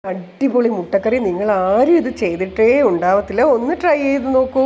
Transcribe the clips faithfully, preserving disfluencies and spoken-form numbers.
അടിപൊളി മുട്ടക്കറി നിങ്ങൾ ആരും ഇത് ചെയ്തിട്ടേ ഉണ്ടാവത്തില്ല. ഒന്ന് ട്രൈ ചെയ്ത് നോക്കൂ.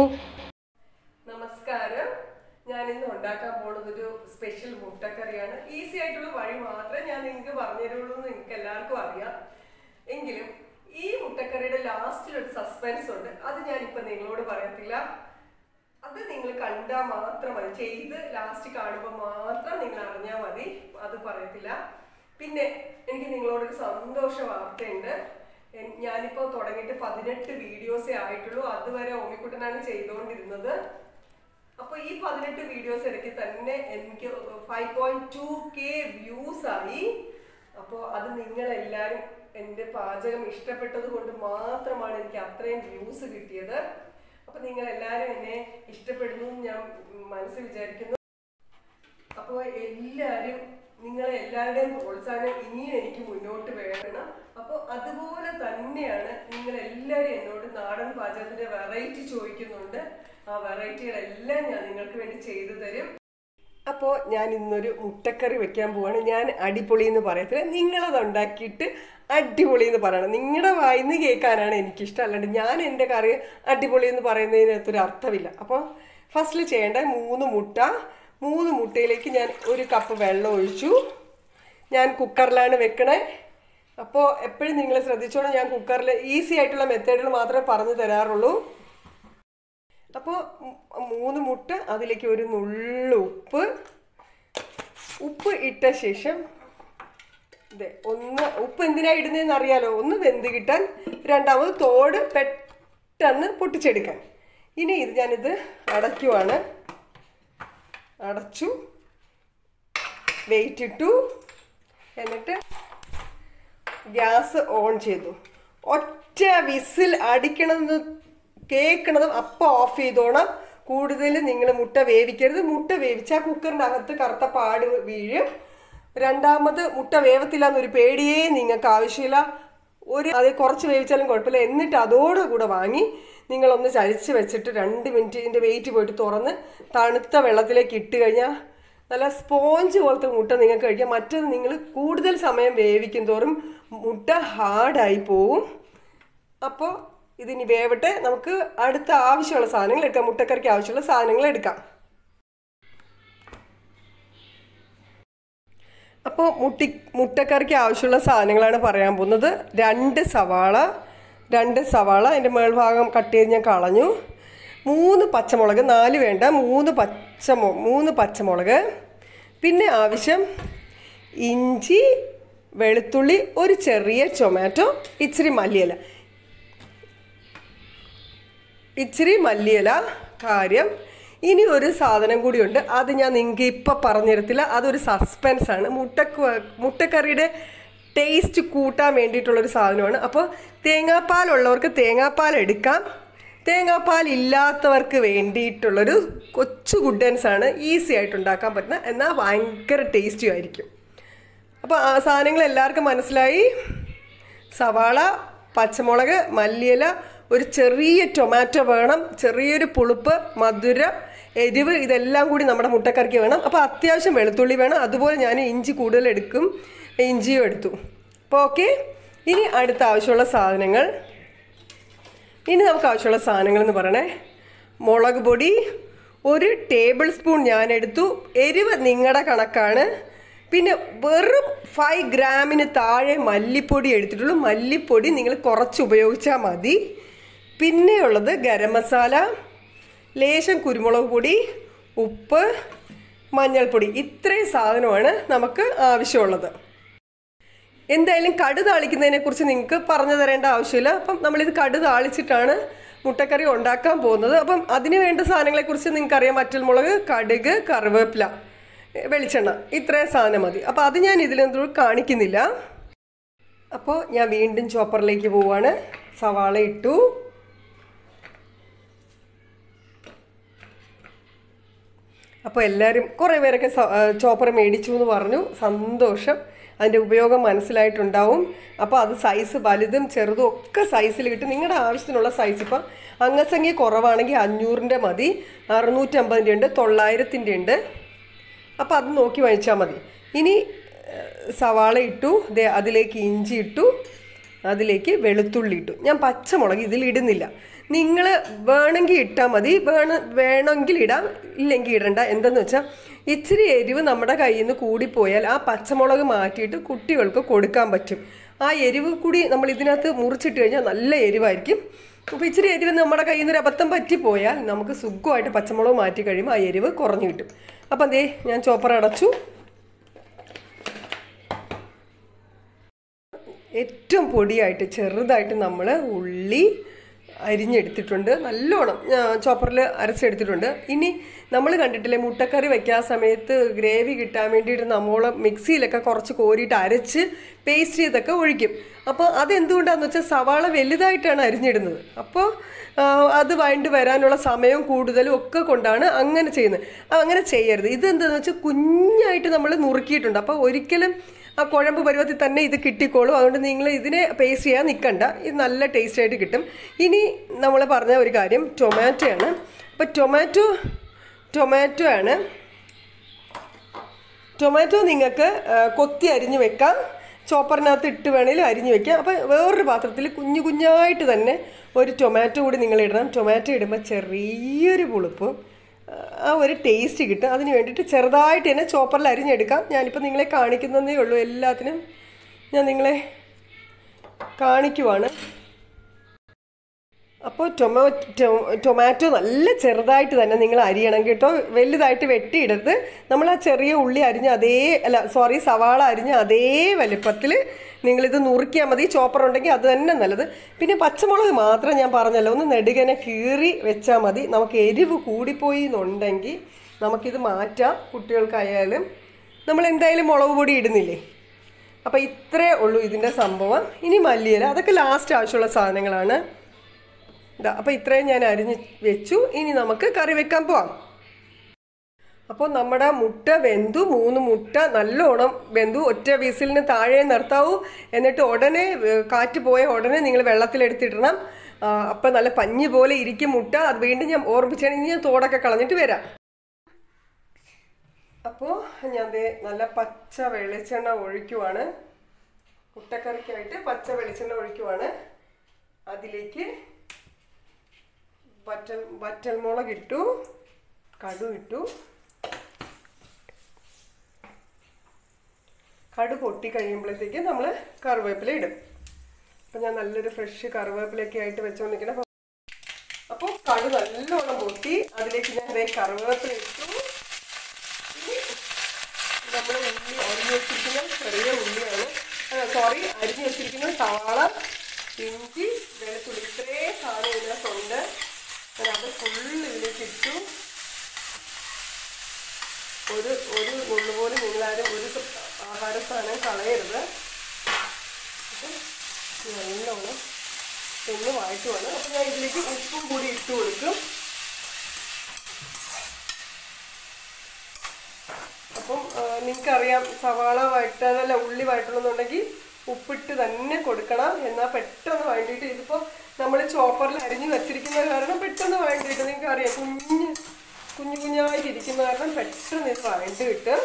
നമസ്കാരം. ഞാൻ ഇന്ന് ഉണ്ടാക്കാൻ പോകുന്നത് ഒരു സ്പെഷ്യൽ മുട്ടക്കറിയാണ്. ഈസി ആയിട്ടുള്ള വഴി മാത്രമേ ഞാൻ നിങ്ങൾക്ക് പറഞ്ഞുതരുള്ളൂ എന്ന് നിങ്ങൾക്ക് എല്ലാവർക്കും അറിയാം. എങ്കിലും ഈ മുട്ടക്കറിയുടെ ലാസ്റ്റിൽ ഒരു സസ്പെൻസ് ഉണ്ട്. അത് ഞാനിപ്പോൾ നിങ്ങളോട് പറയത്തില്ല. അത് നിങ്ങൾ കണ്ടാൽ മാത്രം മതി. ചെയ്ത് ലാസ്റ്റ് കാണുമ്പോൾ മാത്രം നിങ്ങൾ അറിഞ്ഞാൽ മതി. അത് പറയത്തില്ല. പിന്നെ എനിക്ക് നിങ്ങളോടൊരു സന്തോഷ വാർത്തയുണ്ട്. ഞാനിപ്പോൾ തുടങ്ങിയിട്ട് പതിനെട്ട് വീഡിയോസേ ആയിട്ടുള്ളൂ. അതുവരെ ഓമിക്കുട്ടനാണ് ചെയ്തുകൊണ്ടിരുന്നത്. അപ്പോൾ ഈ പതിനെട്ട് വീഡിയോസ് ഇടയ്ക്ക് തന്നെ എനിക്ക് five point two K views ആയി. അപ്പോൾ അത് നിങ്ങളെല്ലാവരും എൻ്റെ പാചകം ഇഷ്ടപ്പെട്ടത് കൊണ്ട് മാത്രമാണ് എനിക്ക് അത്രയും വ്യൂസ് കിട്ടിയത്. അപ്പോൾ നിങ്ങളെല്ലാവരും എന്നെ ഇഷ്ടപ്പെടുന്നു ഞാൻ മനസ്സിൽ വിചാരിക്കുന്നു. അപ്പോൾ എല്ലാവരും നിങ്ങളെ എല്ലാവരുടെയും പ്രോത്സാഹനം ഇനിയും എനിക്ക് മുന്നോട്ട് വേണം. അപ്പോൾ അതുപോലെ തന്നെയാണ് നിങ്ങളെല്ലാവരും എന്നോട് നാടൻ പാചകത്തിൻ്റെ വെറൈറ്റി ചോദിക്കുന്നുണ്ട്. ആ വെറൈറ്റികളെല്ലാം ഞാൻ നിങ്ങൾക്ക് വേണ്ടി ചെയ്തു തരും. അപ്പോൾ ഞാൻ ഇന്നൊരു മുട്ടക്കറി വെക്കാൻ പോവാണ്. ഞാൻ അടിപൊളി എന്ന് പറയത്തില്ല, നിങ്ങളത് ഉണ്ടാക്കിയിട്ട് അടിപൊളി എന്ന് പറയണം. നിങ്ങളുടെ വായിന്ന് കേൾക്കാനാണ് എനിക്കിഷ്ടം. അല്ലാണ്ട് ഞാൻ എൻ്റെ കറി അടിപൊളി എന്ന് പറയുന്നതിനകത്തൊരു അർത്ഥമില്ല. അപ്പോൾ ഫസ്റ്റിൽ ചെയ്യേണ്ട മൂന്ന് മുട്ട മൂന്ന് മുട്ടയിലേക്ക് ഞാൻ ഒരു കപ്പ് വെള്ളം ഒഴിച്ചു. ഞാൻ കുക്കറിലാണ് വെക്കണേ. അപ്പോൾ എപ്പോഴും നിങ്ങൾ ശ്രദ്ധിച്ചോളൂ, ഞാൻ കുക്കറിൽ ഈസി ആയിട്ടുള്ള മെത്തേഡുകൾ മാത്രമേ പറഞ്ഞു തരാറുള്ളൂ. അപ്പോൾ മൂന്ന് മുട്ട, അതിലേക്ക് ഒരു നുള്ളു ഉപ്പ് ഉപ്പ് ഇട്ട ശേഷം ഇതെ ഒന്ന് ഉപ്പ് എന്തിനാണ് ഇടുന്നതെന്ന് അറിയാലോ. ഒന്ന് വെന്ത് കിട്ടാൻ, രണ്ടാമത് തോട് പെട്ടെന്ന് പൊട്ടിച്ചെടുക്കാൻ. ഇനി ഇത് ഞാനിത് അടയ്ക്കുവാണ്. അടച്ചു, വെയിറ്റ് ഇട്ടു, എന്നിട്ട് ഗ്യാസ് ഓൺ ചെയ്തു. ഒറ്റ വിസിൽ അടിക്കണമെന്ന് കേൾക്കണതും അപ്പം ഓഫ് ചെയ്തോണം. കൂടുതൽ നിങ്ങൾ മുട്ട വേവിക്കരുത്. മുട്ട വേവിച്ചാൽ കുക്കറിൻ്റെ അകത്ത് കറുത്ത പാട് വീഴും. രണ്ടാമത് മുട്ട വേവത്തില്ല എന്നൊരു പേടിയേ നിങ്ങൾക്ക് ആവശ്യമില്ല. ഒരു അത് കുറച്ച് വേവിച്ചാലും കുഴപ്പമില്ല. എന്നിട്ട് അതോടുകൂടെ വാങ്ങി നിങ്ങളൊന്ന് ചരിച്ച് വെച്ചിട്ട് രണ്ട് മിനിറ്റിൻ്റെ വെയിറ്റ് പോയിട്ട് തുറന്ന് തണുത്ത വെള്ളത്തിലേക്ക് ഇട്ട് കഴിഞ്ഞാൽ നല്ല സ്പോഞ്ച് പോലത്തെ മുട്ട നിങ്ങൾക്ക് കഴിക്കാം. മറ്റത് നിങ്ങൾ കൂടുതൽ സമയം വേവിക്കും തോറും മുട്ട ഹാർഡായി പോവും. അപ്പോൾ ഇതിനി വേവട്ടെ. നമുക്ക് അടുത്ത ആവശ്യമുള്ള സാധനങ്ങൾ എടുക്കാം. മുട്ടക്കറിക്ക് ആവശ്യമുള്ള സാധനങ്ങൾ എടുക്കാം. അപ്പോൾ മുട്ടി മുട്ടക്കറിക്ക് ആവശ്യമുള്ള സാധനങ്ങളാണ് പറയാൻ പോകുന്നത്. രണ്ട് സവാള രണ്ട് സവാള അതിൻ്റെ മേൾഭാഗം കട്ട് ചെയ്ത് ഞാൻ കളഞ്ഞു. മൂന്ന് പച്ചമുളക്, നാല് വേണ്ട, മൂന്ന് പച്ചമു മൂന്ന് പച്ചമുളക്. പിന്നെ ആവശ്യം ഇഞ്ചി, വെളുത്തുള്ളി, ഒരു ചെറിയ ടൊമാറ്റോ, ഇച്ചിരി മല്ലിയില ഇച്ചിരി മല്ലിയില കാര്യം. ഇനി ഒരു സാധനം കൂടിയുണ്ട്. അത് ഞാൻ നിങ്ങൾക്ക് ഇപ്പം പറഞ്ഞിരത്തില്ല. അതൊരു സസ്പെൻസാണ്. മുട്ടക്ക് മുട്ടക്കറിയുടെ ടേസ്റ്റ് കൂട്ടാൻ വേണ്ടിയിട്ടുള്ളൊരു സാധനമാണ്. അപ്പോൾ തേങ്ങാപ്പാലുള്ളവർക്ക് തേങ്ങാപ്പാൽ എടുക്കാം. തേങ്ങാപ്പാൽ ഇല്ലാത്തവർക്ക് വേണ്ടിയിട്ടുള്ളൊരു കൊച്ചു ഗുഡൻസാണ്. ഈസി ആയിട്ട് ഉണ്ടാക്കാൻ പറ്റുന്ന, എന്നാൽ ഭയങ്കര ടേസ്റ്റി ആയിരിക്കും. അപ്പോൾ ആ സാധനങ്ങൾ എല്ലാവർക്കും മനസ്സിലായി. സവാള, പച്ചമുളക്, മല്ലിയില, ഒരു ചെറിയ ടൊമാറ്റോ വേണം, ചെറിയൊരു പുളിപ്പ്, മധുരം, എരിവ്, ഇതെല്ലാം കൂടി നമ്മുടെ മുട്ടക്കറിക്ക് വേണം. അപ്പോൾ അത്യാവശ്യം വെളുത്തുള്ളി വേണം. അതുപോലെ ഞാൻ ഇഞ്ചി കൂടുതൽ എടുക്കും, ഇഞ്ചിയും എടുത്തു. അപ്പോൾ ഓക്കെ. ഇനി അടുത്ത ആവശ്യമുള്ള സാധനങ്ങൾ ഇനി നമുക്ക് ആവശ്യമുള്ള സാധനങ്ങൾ എന്ന് പറയണേ. മുളക് പൊടി ഒരു ടേബിൾ സ്പൂൺ ഞാൻ എടുത്തു. എരിവ് നിങ്ങളുടെ കണക്കാണ്. പിന്നെ വെറും ഫൈവ് ഗ്രാമിന് താഴെ മല്ലിപ്പൊടി എടുത്തിട്ടുള്ളൂ. മല്ലിപ്പൊടി നിങ്ങൾ കുറച്ച് ഉപയോഗിച്ചാൽ മതി. പിന്നെയുള്ളത് ഗരം മസാല, ലേശം കുരുമുളക് പൊടി, ഉപ്പ്, മഞ്ഞൾപ്പൊടി. ഇത്രയും സാധനമാണ് നമുക്ക് ആവശ്യമുള്ളത്. എന്തായാലും കടു താളിക്കുന്നതിനെക്കുറിച്ച് നിങ്ങൾക്ക് പറഞ്ഞു തരേണ്ട ആവശ്യമില്ല. അപ്പം നമ്മളിത് കടു താളിച്ചിട്ടാണ് മുട്ടക്കറി ഉണ്ടാക്കാൻ പോകുന്നത്. അപ്പം അതിന് വേണ്ട സാധനങ്ങളെക്കുറിച്ച് നിങ്ങൾക്കറിയാം. വറ്റൽമുളക്, കടുക്, കറിവേപ്പില, വെളിച്ചെണ്ണ, ഇത്രയും സാധനം മതി. അപ്പോൾ അത് ഞാൻ ഇതിലൊന്നും കാണിക്കുന്നില്ല. അപ്പോൾ ഞാൻ വീണ്ടും ചോപ്പറിലേക്ക് പോവാണ്. സവാള ഇട്ടു. അപ്പോൾ എല്ലാവരും കുറേ പേരൊക്കെ ചോപ്പർ മേടിച്ചു എന്ന് പറഞ്ഞു. സന്തോഷം. അതിൻ്റെ ഉപയോഗം മനസ്സിലായിട്ടുണ്ടാവും. അപ്പോൾ അത് സൈസ് വലുതും ചെറുതും ഒക്കെ സൈസിൽ കിട്ടും. നിങ്ങളുടെ ആവശ്യത്തിനുള്ള സൈസ് ഇപ്പം അംഗസംഖ്യ കുറവാണെങ്കിൽ അഞ്ഞൂറിൻ്റെ മതി, അറുന്നൂറ്റമ്പതിൻ്റെ ഉണ്ട്, തൊള്ളായിരത്തിൻ്റെ ഉണ്ട്. അപ്പോൾ അത് നോക്കി വാങ്ങിച്ചാൽ മതി. ഇനി സവാള ഇട്ടു, അതിലേക്ക് ഇഞ്ചി ഇട്ടു, അതിലേക്ക് വെളുത്തുള്ളി ഇട്ടു. ഞാൻ പച്ചമുളക് ഇതിലിടുന്നില്ല. നിങ്ങൾ വേണമെങ്കിൽ ഇട്ടാൽ മതി, വേണ വേണമെങ്കിൽ ഇടാം, ഇല്ലെങ്കിൽ ഇടണ്ട. എന്തെന്ന് വെച്ചാൽ ഇച്ചിരി എരിവ് നമ്മുടെ കയ്യിൽ നിന്ന് കൂടിപ്പോയാൽ ആ പച്ചമുളക് മാറ്റിയിട്ട് കുട്ടികൾക്ക് കൊടുക്കാൻ പറ്റും. ആ എരിവ് കൂടി നമ്മൾ ഇതിനകത്ത് മുറിച്ചിട്ട് കഴിഞ്ഞാൽ നല്ല എരിവായിരിക്കും. അപ്പോൾ ഇച്ചിരി എരിവ് നമ്മുടെ കയ്യിൽ നിന്ന് ഒരു അബദ്ധം പറ്റിപ്പോയാൽ നമുക്ക് സുഖമായിട്ട് പച്ചമുളക് മാറ്റി കഴിയുമ്പോൾ ആ എരിവ് കുറഞ്ഞു കിട്ടും. അപ്പം അതേ ഞാൻ ചോപ്പർ അടച്ചു. ഏറ്റവും പൊടിയായിട്ട് ചെറുതായിട്ട് നമ്മൾ ഉള്ളി അരിഞ്ഞെടുത്തിട്ടുണ്ട്, നല്ലോണം ചോപ്പറിൽ അരച്ചെടുത്തിട്ടുണ്ട്. ഇനി നമ്മൾ കണ്ടിട്ടില്ലേ മുട്ടക്കറി വയ്ക്കാൻ സമയത്ത് ഗ്രേവി കിട്ടാൻ വേണ്ടിയിട്ട് നമ്മൾ മിക്സിയിലൊക്കെ കുറച്ച് കോരിയിട്ട് അരച്ച് പേസ്റ്റ് ചെയ്തൊക്കെ ഒഴിക്കും. അപ്പോൾ അതെന്തുകൊണ്ടാണെന്ന് വെച്ചാൽ സവാള വലുതായിട്ടാണ് അരിഞ്ഞിടുന്നത്. അപ്പോൾ അത് വഴണ്ട് വരാനുള്ള സമയവും കൂടുതലും ഒക്കെ കൊണ്ടാണ് അങ്ങനെ ചെയ്യുന്നത്. അങ്ങനെ ചെയ്യരുത്. ഇതെന്താണെന്ന് വെച്ചാൽ കുഞ്ഞായിട്ട് നമ്മൾ നുറുക്കിയിട്ടുണ്ട്. അപ്പോൾ ഒരിക്കലും ആ കുഴമ്പ് പരുവത്തിൽ തന്നെ ഇത് കിട്ടിക്കോളും. അതുകൊണ്ട് നിങ്ങൾ ഇതിനെ പേസ്റ്റ് ചെയ്യാൻ നിൽക്കണ്ട, ഇത് നല്ല ടേസ്റ്റ് ആയിട്ട് കിട്ടും. ഇനി നമ്മൾ പറഞ്ഞ ഒരു കാര്യം ടൊമാറ്റോ ആണ്. അപ്പോൾ ടൊമാറ്റോ ടൊമാറ്റോ ആണ് ടൊമാറ്റോ നിങ്ങൾക്ക് കൊത്തി അരിഞ്ഞ് വെക്കാം, ചോപ്പറിനകത്ത് ഇട്ട് വേണമെങ്കിലും അരിഞ്ഞ് വെക്കാം. അപ്പോൾ വേറൊരു പാത്രത്തിൽ കുഞ്ഞു കുഞ്ഞായിട്ട് തന്നെ ഒരു ടൊമാറ്റോ കൂടി നിങ്ങൾ ഇടണം. ടൊമാറ്റോ ഇടുമ്പോൾ ചെറിയൊരു പുളിപ്പ്, ആ ഒരു ടേസ്റ്റ് കിട്ടും. അതിന് വേണ്ടിയിട്ട് ചെറുതായിട്ട് തന്നെ ചോപ്പറിൽ അരിഞ്ഞെടുക്കാം. ഞാനിപ്പോൾ നിങ്ങളെ കാണിക്കുന്നതേ ഉള്ളൂ, എല്ലാത്തിനും ഞാൻ നിങ്ങളെ കാണിക്കുവാണ്. അപ്പോൾ ടൊമാറ്റോ ടൊമാറ്റോ നല്ല ചെറുതായിട്ട് തന്നെ നിങ്ങൾ അരിയണം കേട്ടോ, വലുതായിട്ട് വെട്ടിയിടരുത്. നമ്മൾ ആ ചെറിയ ഉള്ളി അരിഞ്ഞ് അതേ അല്ല സോറി സവാള അരിഞ്ഞ് അതേ വലുപ്പത്തിൽ നിങ്ങളിത് നുറുക്കിയാൽ മതി. ചോപ്പർ ഉണ്ടെങ്കിൽ അത് തന്നെ നല്ലത്. പിന്നെ പച്ചമുളക് മാത്രം ഞാൻ പറഞ്ഞല്ലോ ഒന്ന് നെടുകനെ കീറി വെച്ചാൽ മതി. നമുക്ക് എരിവ് കൂടിപ്പോയി എന്നുണ്ടെങ്കിൽ നമുക്കിത് മാറ്റാം. കുട്ടികൾക്കായാലും നമ്മൾ എന്തായാലും മുളക് പൊടി ഇടുന്നില്ലേ. അപ്പോൾ ഇത്രേ ഉള്ളൂ ഇതിൻ്റെ സംഭവം. ഇനി മല്ലിയില അതൊക്കെ ലാസ്റ്റ് ആവശ്യമുള്ള സാധനങ്ങളാണ്. ഇതാ അപ്പോൾ ഇത്രയും ഞാൻ അരിഞ്ഞ് വെച്ചു. ഇനി നമുക്ക് കറി വെക്കാൻ പോവാം. അപ്പോൾ നമ്മുടെ മുട്ട വെന്തു, മൂന്ന് മുട്ട നല്ലോണം വെന്തു. ഒറ്റ വീസിലിന് താഴെ നിർത്താവൂ. എന്നിട്ട് ഉടനെ കാറ്റ് പോയ ഉടനെ നിങ്ങൾ വെള്ളത്തിലെടുത്തിടണം. അപ്പം നല്ല പഞ്ഞി പോലെ ഇരിക്കും മുട്ട. അത് വീണ്ടും ഞാൻ ഓർമ്മിച്ചാണെങ്കിൽ ഞാൻ തോടൊക്കെ കളഞ്ഞിട്ട് വരാം. അപ്പോൾ ഞാൻ ദേ നല്ല പച്ച വെളിച്ചെണ്ണ ഒഴിക്കുവാണ്. മുട്ടക്കറിക്കായിട്ട് പച്ച വെളിച്ചെണ്ണ ഒഴിക്കുവാണ്. അതിലേക്ക് വറ്റൽ വറ്റൽമുളക് ഇട്ടു, കടുക് ഇട്ടു. കടുക് പൊട്ടി കഴിയുമ്പോഴത്തേക്ക് നമ്മൾ കറിവേപ്പില ഇടും. അപ്പം ഞാൻ നല്ലൊരു ഫ്രഷ് കറിവേപ്പിലൊക്കെ ആയിട്ട് വെച്ചുകൊണ്ടിരിക്കണം. അപ്പോൾ കടുക് നല്ലോണം പൊട്ടി അതിലേക്ക് ഞാൻ അതേ കറിവേപ്പില ഇട്ടു. ഇനി നമ്മൾ ഉള്ളി അരിഞ്ഞ് വെച്ചിരിക്കുന്ന ചെറിയ ഉള്ളിയാണ്, സോറി അരിഞ്ഞ് വെച്ചിരിക്കുന്ന സവാള, ഇഞ്ചി, വെളുത്തുള്ളി ഇത്രയും സാധനം ഇതിനകത്തുണ്ട്. അത് ഫുള്ള് ഇതിലേക്ക് ഇട്ടു. ഒരു ഒരു നുള്ളു പോലും നിങ്ങളാരും ഒരു ആഹാര സാധനം കളയരുത്. അപ്പം നല്ലോണം ഒന്ന് വായിട്ടുവാണ്. അപ്പം ഞാൻ ഇതിലേക്ക് ഉപ്പും കൂടി ഇട്ട് കൊടുക്കും. അപ്പം നിങ്ങൾക്കറിയാം സവാള വഴറ്റാനല്ല ഉള്ളി വഴറ്റണമെന്നുണ്ടെങ്കിൽ ഉപ്പിട്ട് തന്നെ കൊടുക്കണം. എന്നാൽ പെട്ടെന്ന് വഴണ്ടിയിട്ട് ഇതിപ്പോൾ നമ്മൾ ചോപ്പറിൽ അരിഞ്ഞ് വെച്ചിരിക്കുന്ന കാരണം പെട്ടെന്ന് വഴണ്ടിയിട്ട് നിങ്ങൾക്കറിയാം കുഞ്ഞ് കുഞ്ഞു കുഞ്ഞായിട്ടിരിക്കുന്ന കാരണം പെട്ടെന്ന് ഇത് വഴണ്ട് കിട്ടും.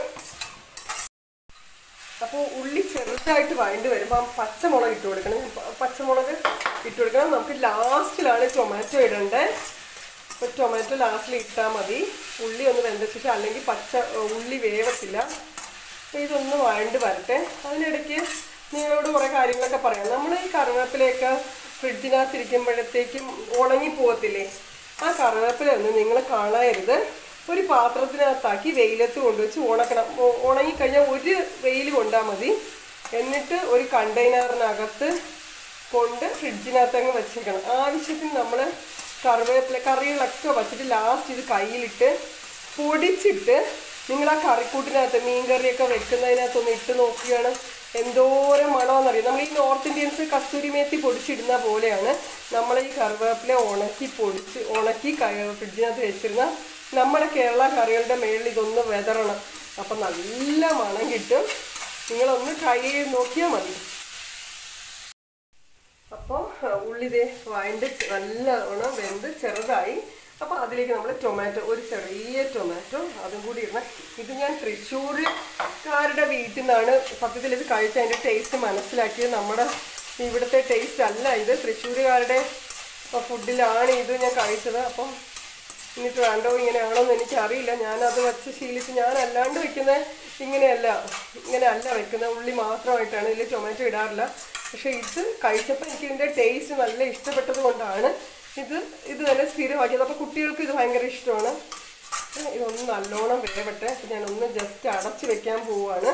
അപ്പോൾ ഉള്ളി ചെറുതായിട്ട് വഴണ്ട് വരുമ്പോൾ പച്ചമുളക് ഇട്ട് കൊടുക്കണം. പച്ചമുളക് ഇട്ട് കൊടുക്കണം. നമുക്ക് ലാസ്റ്റിലാണ് ടൊമാറ്റോ ഇടേണ്ടത്. അപ്പോൾ ടൊമാറ്റോ ലാസ്റ്റിൽ ഇട്ടാൽ മതി. ഉള്ളി ഒന്ന് വെന്തിച്ചിട്ട് അല്ലെങ്കിൽ പച്ച ഉള്ളി വേവത്തില്ല. അപ്പോൾ ഇതൊന്ന് വഴണ്ട് വരട്ടെ. അതിനിടയ്ക്ക് നിങ്ങളോട് കുറേ കാര്യങ്ങളൊക്കെ പറയാം. നമ്മൾ ഈ കറിവേപ്പിലയൊക്കെ ഫ്രിഡ്ജിനകത്തിരിക്കുമ്പോഴത്തേക്കും ഉണങ്ങിപ്പോകത്തില്ലേ, ആ കറിവേപ്പില ഒന്നും നിങ്ങൾ കളയരുത്. ഒരു പാത്രത്തിനകത്താക്കി വെയിലത്ത് കൊണ്ടുവച്ച് ഉണക്കണം. ഉണങ്ങിക്കഴിഞ്ഞാൽ ഒരു വെയിൽ കൊണ്ടാൽ മതി. എന്നിട്ട് ഒരു കണ്ടെയ്നറിനകത്ത് കൊണ്ട് ഫ്രിഡ്ജിനകത്തങ്ങ് വെച്ചേക്കണം. ആവശ്യത്തിന് നമ്മൾ കറിവേപ്പില കറികളൊക്കെ വച്ചിട്ട് ലാസ്റ്റ് ഇത് കയ്യിലിട്ട് പൊടിച്ചിട്ട് നിങ്ങൾ ആ കറിക്കൂട്ടിനകത്ത് മീൻ കറിയൊക്കെ വെക്കുന്നതിനകത്തൊന്ന് ഇട്ട് നോക്കുകയാണ് എന്തോരം മണമെന്നറിയാം. നമ്മൾ ഈ നോർത്ത് ഇന്ത്യൻസ് കസ്തൂരി മേത്തി പൊടിച്ചിടുന്ന പോലെയാണ് നമ്മൾ ഈ കറിവേപ്പില ഉണക്കി പൊടിച്ച് ഉണക്കി ഫ്രിഡ്ജിനകത്ത് വെച്ചിരുന്ന നമ്മുടെ കേരള കറികളുടെ മേളിൽ ഇതൊന്ന് വെതറണം. അപ്പം നല്ല മണം കിട്ടും. നിങ്ങളൊന്ന് ട്രൈ ചെയ്ത് നോക്കിയാൽ മതി. അപ്പോൾ ഉള്ളിതേ വഴണ്ട് നല്ലോണം വെന്ത് ചെറുതായി. അപ്പോൾ അതിലേക്ക് നമ്മൾ ടൊമാറ്റോ, ഒരു ചെറിയ ടൊമാറ്റോ അതും കൂടി ഇടണം. ഇത് ഞാൻ തൃശ്ശൂർക്കാരുടെ വീട്ടിൽ നിന്നാണ് സത്യത്തിൽ ഇത് കഴിച്ച് അതിൻ്റെ ടേസ്റ്റ് മനസ്സിലാക്കിയത്. നമ്മുടെ ഇവിടുത്തെ ടേസ്റ്റ് അല്ല ഇത്, തൃശ്ശൂരുകാരുടെ ഫുഡിലാണ് ഇത് ഞാൻ കഴിച്ചത്. അപ്പം ഇനി ട്രാൻഡോ ഇങ്ങനെയാണോ എന്ന് എനിക്കറിയില്ല. ഞാനത് വെച്ച് ശീലിച്ച്, ഞാൻ അല്ലാണ്ട് വെക്കുന്നത് ഇങ്ങനെയല്ല ഇങ്ങനെയല്ല വെക്കുന്നത്, ഉള്ളി മാത്രമായിട്ടാണ്, ഇതിൽ ടൊമാറ്റോ ഇടാറില്ല. പക്ഷേ ഇത് കഴിച്ചപ്പോൾ എനിക്ക് ഇതിൻ്റെ ടേസ്റ്റ് നല്ല ഇഷ്ടപ്പെട്ടത് കൊണ്ടാണ് ഇത് ഇത് തന്നെ സ്ഥിരമാക്കിയത്. അപ്പോൾ കുട്ടികൾക്ക് ഇത് ഭയങ്കര ഇഷ്ടമാണ്. ഇതൊന്ന് നല്ലോണം വേവട്ടെ. അപ്പം ഞാനൊന്ന് ജസ്റ്റ് അടച്ച് വെക്കാൻ പോവുകയാണ്.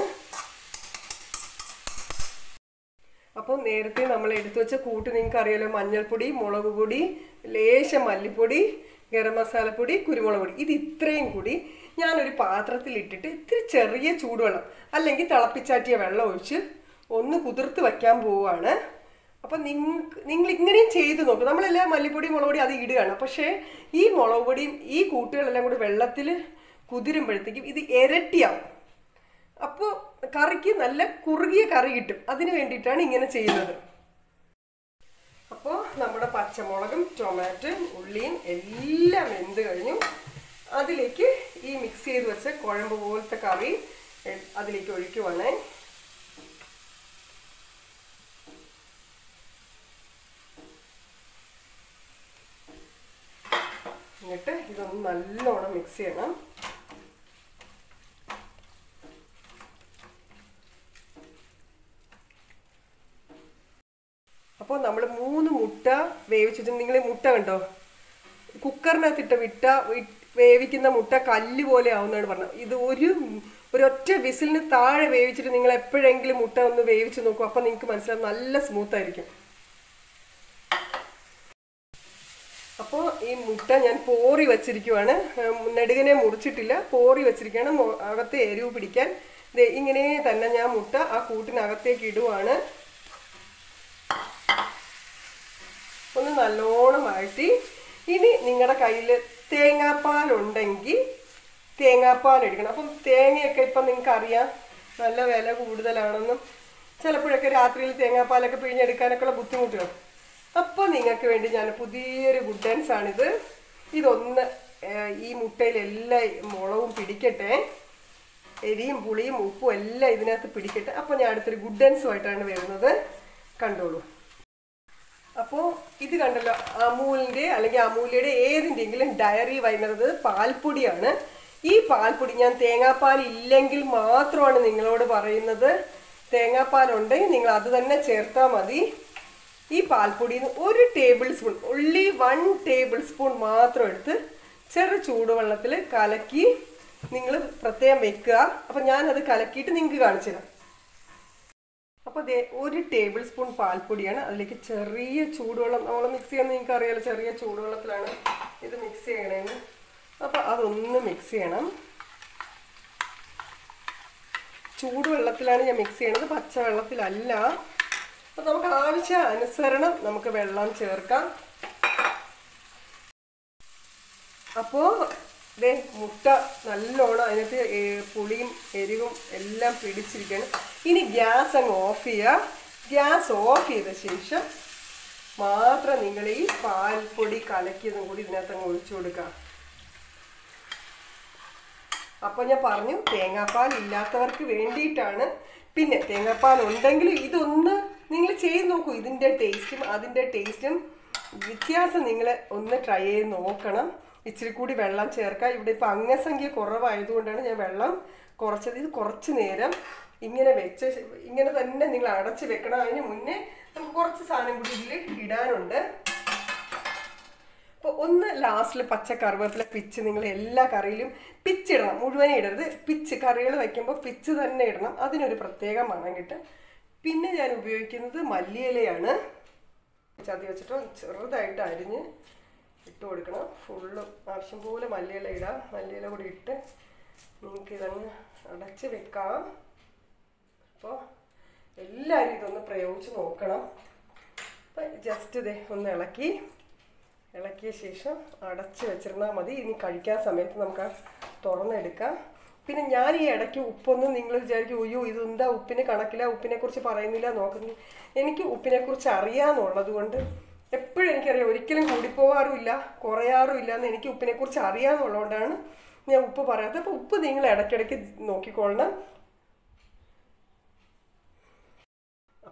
അപ്പം നേരത്തെ നമ്മൾ എടുത്തു വെച്ച കൂട്ട് നിങ്ങൾക്ക് അറിയാലോ, മഞ്ഞൾപ്പൊടി, മുളക് പൊടി, ലേശം മല്ലിപ്പൊടി, ഗരം മസാലപ്പൊടി, കുരുമുളക് പൊടി, ഇത് ഇത്രയും കൂടി ഞാനൊരു പാത്രത്തിലിട്ടിട്ട് ഇത്തിരി ചെറിയ ചൂടുവെള്ളം അല്ലെങ്കിൽ തിളപ്പിച്ചാറ്റിയ വെള്ളം ഒഴിച്ച് ഒന്ന് കുതിർത്ത് വയ്ക്കാൻ പോവുകയാണ്. അപ്പം നിങ്ങൾക്ക് നിങ്ങൾ ഇങ്ങനെയും ചെയ്ത് നോക്കും. നമ്മളെല്ലാം മല്ലിപ്പൊടി, മുളക് പൊടി അത് ഇടുകയാണ്. പക്ഷേ ഈ മുളക് പൊടിയും ഈ കൂട്ടുകളെല്ലാം കൂടി വെള്ളത്തിൽ കുതിരുമ്പോഴത്തേക്കും ഇത് ഇരട്ടിയാവും. അപ്പോൾ കറിക്ക് നല്ല കുറുകിയ കറി കിട്ടും. അതിന് വേണ്ടിയിട്ടാണ് ഇങ്ങനെ ചെയ്യുന്നത്. അപ്പോൾ നമ്മുടെ പച്ചമുളകും ടൊമാറ്റോയും ഉള്ളിയും എല്ലാം വെന്ത് കഴിഞ്ഞു. അതിലേക്ക് ഈ മിക്സ് ചെയ്ത് വെച്ച കുഴമ്പ് പോലത്തെ കറി അതിലേക്ക് ഒഴിക്കുവാണ്. എന്നിട്ട് ഇതൊന്ന് നല്ലോണം മിക്സ് ചെയ്യണം. അപ്പോൾ നമ്മൾ മൂന്ന് മുട്ട വേവിച്ചിട്ട്, നിങ്ങൾ മുട്ട കണ്ടോ, കുക്കറിനകത്തിട്ട് വിട്ട വേവിക്കുന്ന മുട്ട കല്ല് പോലെ ആവുന്നതാണ് പറഞ്ഞത്. ഇത് ഒരു ഒരൊറ്റ വിസിലിന് താഴെ വേവിച്ചിട്ട് നിങ്ങൾ എപ്പോഴെങ്കിലും മുട്ട ഒന്ന് വേവിച്ച് നോക്കും. അപ്പം നിങ്ങൾക്ക് മനസ്സിലാവും, നല്ല സ്മൂത്ത് ആയിരിക്കും. അപ്പോൾ ഈ മുട്ട ഞാൻ പോറി വച്ചിരിക്കുവാണ്, നെടുകനെ മുറിച്ചിട്ടില്ല, പോറി വച്ചിരിക്കുകയാണ്. അകത്തെ എരിവ് പിടിക്കാൻ ഇങ്ങനെ തന്നെ ഞാൻ മുട്ട ആ കൂട്ടിനകത്തേക്ക് ഇടുവാണ്. ഒന്ന് നല്ലോണം വഴറ്റി, ഇനി നിങ്ങളുടെ കയ്യിൽ തേങ്ങാപ്പാലുണ്ടെങ്കിൽ തേങ്ങാപ്പാൽ എടുക്കണം. അപ്പം തേങ്ങയൊക്കെ ഇപ്പം നിങ്ങൾക്ക് അറിയാം നല്ല വില കൂടുതലാണെന്നും ചിലപ്പോഴൊക്കെ രാത്രിയിൽ തേങ്ങാപ്പാലൊക്കെ പിഴിഞ്ഞെടുക്കാനൊക്കെയുള്ള ബുദ്ധിമുട്ടുകൾ. അപ്പോൾ നിങ്ങൾക്ക് വേണ്ടി ഞാൻ പുതിയൊരു ഗുഡൻസ് ആണിത്. ഇതൊന്ന് ഈ മുട്ടയിൽ എല്ലാ മുളകും പിടിക്കട്ടെ, എരിയും പുളിയും ഉപ്പും എല്ലാം ഇതിനകത്ത് പിടിക്കട്ടെ. അപ്പോൾ ഞാൻ അടുത്തൊരു ഗുഡൻസുമായിട്ടാണ് വരുന്നത്, കണ്ടോളൂ. അപ്പോൾ ഇത് കണ്ടല്ലോ, അമൂലിൻ്റെ അല്ലെങ്കിൽ അമൂലിയുടെ ഏതിൻ്റെങ്കിലും ഡയറി വരുന്നത് പാൽപ്പൊടിയാണ്. ഈ പാൽപ്പൊടി ഞാൻ തേങ്ങാപ്പാൽ ഇല്ലെങ്കിൽ മാത്രമാണ് നിങ്ങളോട് പറയുന്നത്. തേങ്ങാപ്പാലുണ്ടെങ്കിൽ നിങ്ങൾ അത് തന്നെ ചേർത്താൽ മതി. ഈ പാൽപ്പൊടിയിൽ നിന്ന് ഒരു tablespoon, only one tablespoon മാത്രം എടുത്ത് ചെറു ചൂടുവെള്ളത്തിൽ കലക്കി നിങ്ങൾ പ്രത്യേകം വെക്കുക. അപ്പം ഞാനത് കലക്കിയിട്ട് നിങ്ങൾക്ക് കാണിച്ചു തരാം. അപ്പോൾ ദേ ഒരു ടേബിൾ സ്പൂൺ പാൽപ്പൊടിയാണ്. അതിലേക്ക് ചെറിയ ചൂടുവെള്ളം, നമ്മൾ മിക്സ് ചെയ്യുന്നത് നിങ്ങൾക്ക് അറിയാമല്ലോ, ചെറിയ ചൂടുവെള്ളത്തിലാണ് ഇത് മിക്സ് ചെയ്യണമെന്ന്. അപ്പോൾ അതൊന്ന് മിക്സ് ചെയ്യണം. ചൂടുവെള്ളത്തിലാണ് ഞാൻ മിക്സ് ചെയ്യണത്, പച്ചവെള്ളത്തിലല്ല. അപ്പോൾ നമുക്ക് ആവശ്യാനുസരണം നമുക്ക് വെള്ളം ചേർക്കാം. അപ്പോൾ ദേ മുട്ട നല്ലോണം അതിനകത്ത് പുളിയും എരിവും എല്ലാം പിടിച്ചിരിക്കണം. ഇനി ഗ്യാസ് അങ്ങ് ഓഫ് ചെയ്യുക. ഗ്യാസ് ഓഫ് ചെയ്ത ശേഷം മാത്രം നിങ്ങൾ ഈ പാൽപ്പൊടി കലക്കിയതും കൂടി ഇതിനകത്ത് അങ്ങ് ഒഴിച്ചു കൊടുക്കുക. അപ്പോൾ ഞാൻ പറഞ്ഞു തേങ്ങാപ്പാൽ ഇല്ലാത്തവർക്ക് വേണ്ടിയിട്ടാണ്. പിന്നെ തേങ്ങാപ്പാൽ ഉണ്ടെങ്കിൽ ഇതൊന്ന് നിങ്ങൾ ചെയ്ത് നോക്കൂ. ഇതിൻ്റെ ടേസ്റ്റും അതിൻ്റെ ടേസ്റ്റും വ്യത്യാസം നിങ്ങൾ ഒന്ന് ട്രൈ ചെയ്ത് നോക്കണം. ഇച്ചിരി കൂടി വെള്ളം ചേർക്കാം. ഇവിടെ ഇപ്പോൾ അംഗസംഖ്യ കുറവായതുകൊണ്ടാണ് ഞാൻ വെള്ളം കുറച്ചത്. ഇത് കുറച്ച് നേരം ഇങ്ങനെ വെച്ച് ഇങ്ങനെ തന്നെ നിങ്ങൾ അടച്ച് വെക്കണം. അതിന് മുന്നേ നമുക്ക് കുറച്ച് സാധനം കൂടി ഇതിൽ ഇടാനുണ്ട്. അപ്പോൾ ഒന്ന് ലാസ്റ്റിൽ പച്ച കറിവേപ്പില പിച്ച് നിങ്ങൾ എല്ലാ കറിയിലും പിച്ചിടണം, മുഴുവനെ ഇടരുത്. പിച്ച് കറികൾ വയ്ക്കുമ്പോൾ പിച്ച് തന്നെ ഇടണം, അതിനൊരു പ്രത്യേക മണം കിട്ടും. പിന്നെ ഞാൻ ഉപയോഗിക്കുന്നത് മല്ലിയിലയാണ്. ചതി വെച്ചിട്ട് ചെറുതായിട്ട് അരിഞ്ഞ് ഇട്ട് കൊടുക്കണം. ഫുള്ള് ആവശ്യം പോലെ മല്ലിയില ഇടാം. മല്ലിയില കൂടി ഇട്ട് നിങ്ങൾക്ക് ഇതങ്ങ് അടച്ച് വെക്കാം. അപ്പോൾ എല്ലാവരും ഇതൊന്ന് പ്രയോഗിച്ച് നോക്കണം. അപ്പം ജസ്റ്റ് ഇതേ ഒന്ന് ഇളക്കി ഇളക്കിയ ശേഷം അടച്ച് വെച്ചിരുന്നാൽ മതി. ഇനി കഴിക്കാൻ സമയത്ത് നമുക്ക് തുറന്നെടുക്കാം. പിന്നെ ഞാൻ ഈ ഇടയ്ക്ക് ഉപ്പൊന്നും നിങ്ങൾ വിചാരിക്കും അയ്യോ ഇതെന്താ ഉപ്പിന് കണക്കില്ല, ഉപ്പിനെക്കുറിച്ച് പറയുന്നില്ല നോക്കുന്നു. എനിക്ക് ഉപ്പിനെക്കുറിച്ച് അറിയാമെന്നുള്ളത് കൊണ്ട് എപ്പോഴും എനിക്കറിയാം, ഒരിക്കലും കൂടിപ്പോകാറുമില്ല കുറയാറുമില്ല എന്ന് എനിക്ക് ഉപ്പിനെക്കുറിച്ച് അറിയാമെന്നുള്ളതുകൊണ്ടാണ് ഞാൻ ഉപ്പ് പറയാത്തത്. അപ്പോൾ ഉപ്പ് നിങ്ങൾ ഇടയ്ക്കിടയ്ക്ക് നോക്കിക്കൊള്ളണം.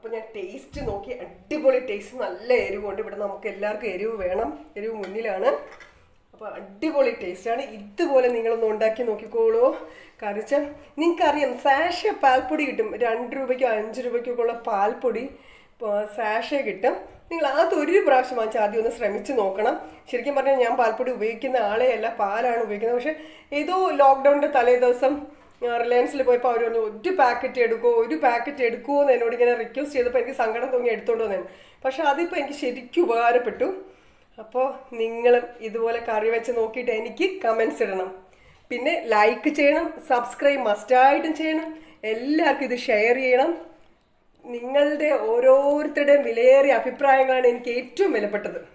അപ്പോൾ ഞാൻ ടേസ്റ്റ് നോക്കി, അടിപൊളി ടേസ്റ്റ്, നല്ല എരിവുണ്ട്. ഇവിടെ നമുക്ക് എല്ലാവർക്കും എരിവ് വേണം, എരിവ് മുന്നിലാണ്. അപ്പോൾ അടിപൊളി ടേസ്റ്റാണ്. ഇതുപോലെ നിങ്ങളൊന്ന് ഉണ്ടാക്കി നോക്കിക്കോളൂ. കാരണം വെച്ചാൽ നിങ്ങൾക്കറിയാം സാഷെ പാൽപ്പൊടി കിട്ടും, രണ്ട് രൂപയ്ക്കോ അഞ്ച് രൂപയ്ക്കൊക്കെ ഉള്ള പാൽപ്പൊടി സാഷെ കിട്ടും. നിങ്ങൾ അതൊരു പ്രാവശ്യം വാങ്ങിച്ചാൽ ആദ്യം ഒന്ന് ശ്രമിച്ച് നോക്കണം. ശരിക്കും പറഞ്ഞാൽ ഞാൻ പാൽപ്പൊടി ഉപയോഗിക്കുന്ന ആളെ അല്ല, പാലാണ് ഉപയോഗിക്കുന്നത്. പക്ഷേ ഏതോ ലോക്ക്ഡൗണിൻ്റെ തലേ ദിവസം റിലയൻസിൽ പോയപ്പോൾ അവർ പറഞ്ഞു ഒരു പാക്കറ്റ് എടുക്കുമോ ഒരു പാക്കറ്റ് എടുക്കുമോ എന്ന് എന്നോട് ഇങ്ങനെ റിക്വസ്റ്റ് ചെയ്തപ്പോൾ എനിക്ക് സങ്കടം തോന്നി എടുത്തോണ്ട് വന്നേന്. പക്ഷെ അതിപ്പോൾ എനിക്ക് ശരിക്കും ഉപകാരപ്പെട്ടു. അപ്പോൾ നിങ്ങളും ഇതുപോലെ കറി വെച്ച് നോക്കിയിട്ട് എനിക്ക് കമൻസ് ഇടണം. പിന്നെ ലൈക്ക് ചെയ്യണം, സബ്സ്ക്രൈബ് മസ്റ്റായിട്ടും ചെയ്യണം, എല്ലാവർക്കും ഇത് ഷെയർ ചെയ്യണം. നിങ്ങളുടെ ഓരോരുത്തരുടെയും വിലയേറിയ അഭിപ്രായങ്ങളാണ് എനിക്ക് ഏറ്റവും വിലപ്പെട്ടത്.